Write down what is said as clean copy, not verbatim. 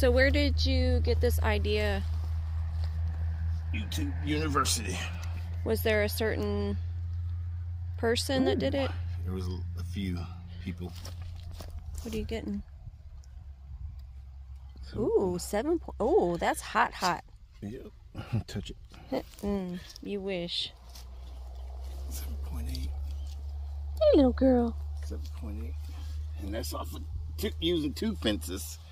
So where did you get this idea? YouTube University. Was there a certain person that did it? There was a few people. What are you getting? Ooh, 7. Oh, that's hot, hot. Yep. Touch it. You wish. 7.8. Hey, little girl. 7.8. And that's off of using 2 fences.